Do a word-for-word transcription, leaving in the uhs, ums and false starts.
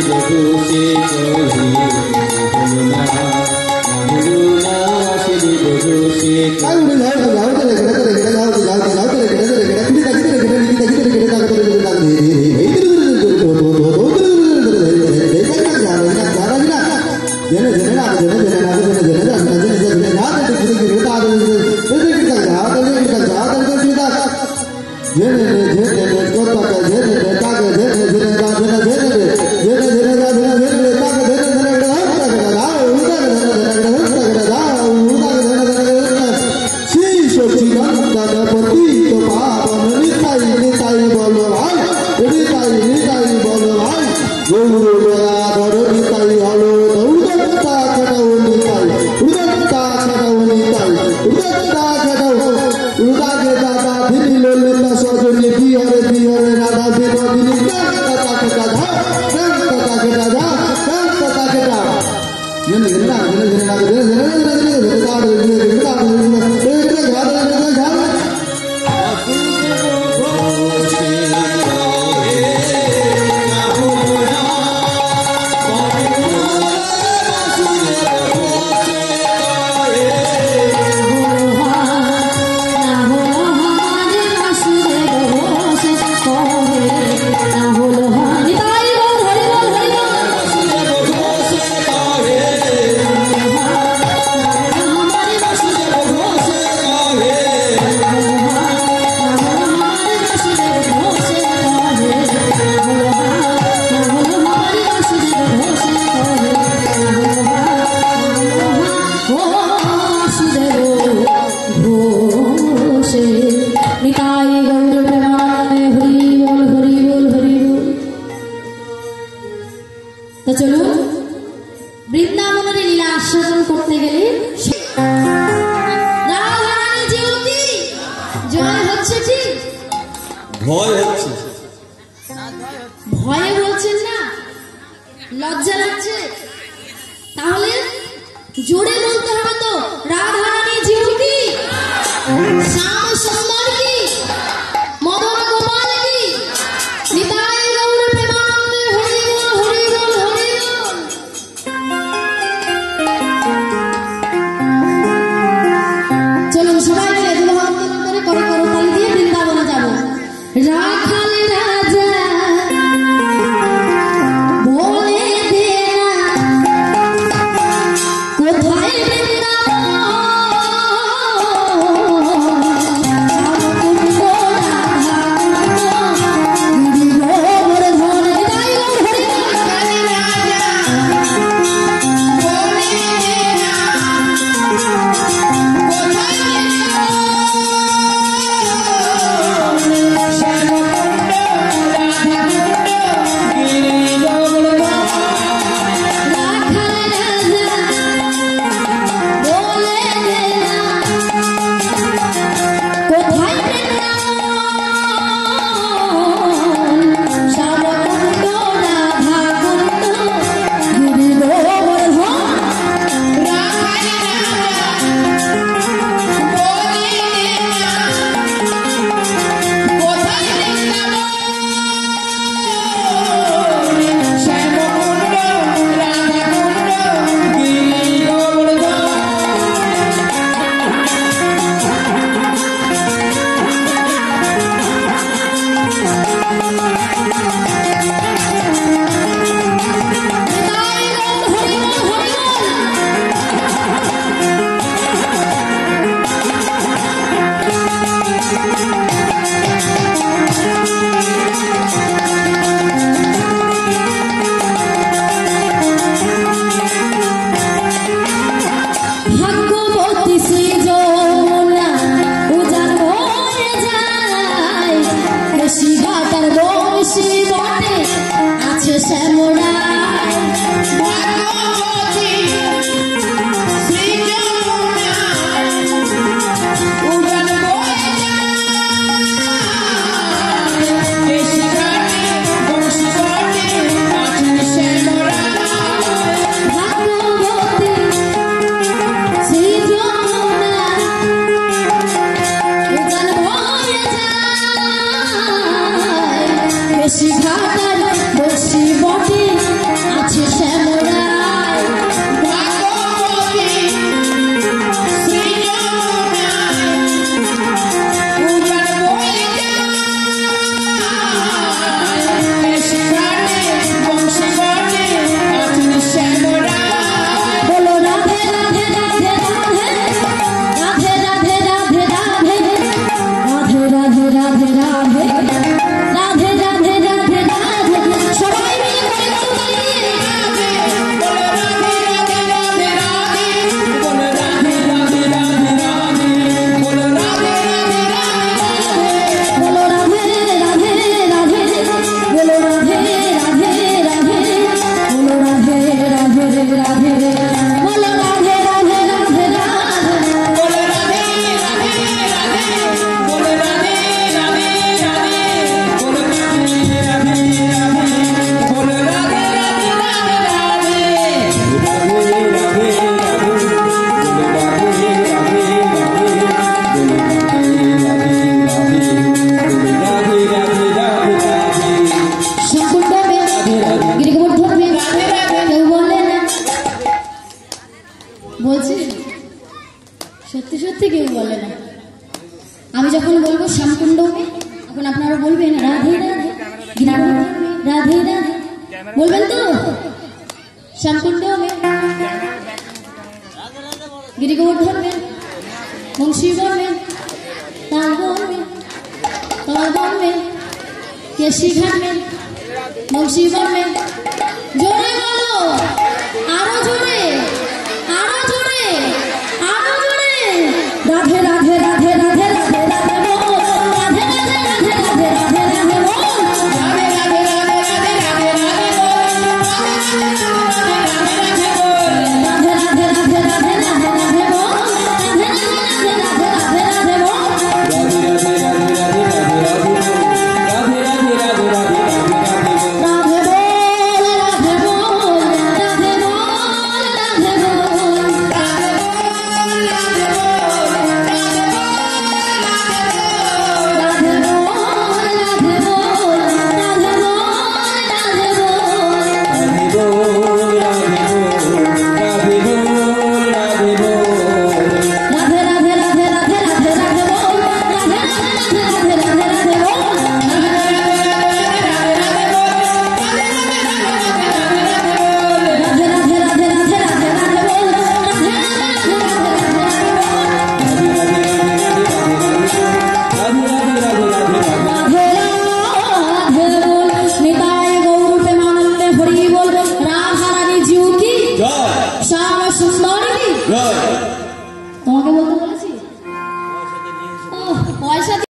খুশি কহি না হলো না আসিনি খুশি আই উড়ে যাও যাও চলে গেড়ে চলে গেড়ে যাও যাও যাও চলে গেড়ে চলে গেড়ে তুমি তাকি চলে গেড়ে তুমি তাকি চলে গেড়ে তাকি চলে গেড়ে তাকি জেনে জেনে না জেনে জেনে না জেনে জেনে না জেনে জেনে না তো খুলে গেড়ে তা দে দে দে যা দে দে যা দে দে সুদা জেনে জেনে জেনে কথা কা জেনে তা কা জেনে জেনে না জেনে জেনে জেনে জেনে না জেনে জেনে তা কা জেনে জেনে গেড়ে তা কা দা উদা গেড়ে গেড়ে তা কা দা উদা গেড়ে গেড়ে শ্রী সচিদানন্দ পতিত পাবন নিতাই নিতাই বলো ভাই নিতাই নিতাই বলো ভাই গৌর দয়াধর নিতাই হলো উদত্তা খেটাও নিতাই উদত্তা খেটাও নিতাই উদত্তা খেটাও উদাগে দাদা ধীরি ললিতা সজনী বিহরে বিহরে রাধা বিনোদিনী কান্তা খেটা ধা কান্তা খেটা ধা কান্তা খেটা জেনে জেনে না জেনে জেনে না জেনে জেনে জেনে জেনে জেনে তা দে জেনে জেনে তা দে জেনে জেনে ঝা দে জেনে ঝা তো চলুন বৃন্দাবনের লীলা আস্বাদন করতে গেলে জয় হচ্ছে কি ভয় হচ্ছে ভয়ে বলছেন না লজ্জা লাগছে তাহলে জোরে বলতে হবে তো রাধারানী জিউ কি শ্যাম সুন্দর কি মদন গোপাল কি নিতাই গৌর প্রেমানন্দে হরি বল হরি বল হরি বল চলুন সবাই মিলে দুলহাত করে করে করে তালি দিয়ে বৃন্দাবনে যাব রাখাল রাজা বলে দে না কোথায় বলবেন তো শ্যামকুণ্ড में गिरी गोवर्धन में मुंशीवन में तालबन में तालबन में केशीघाट में मुंशीवन में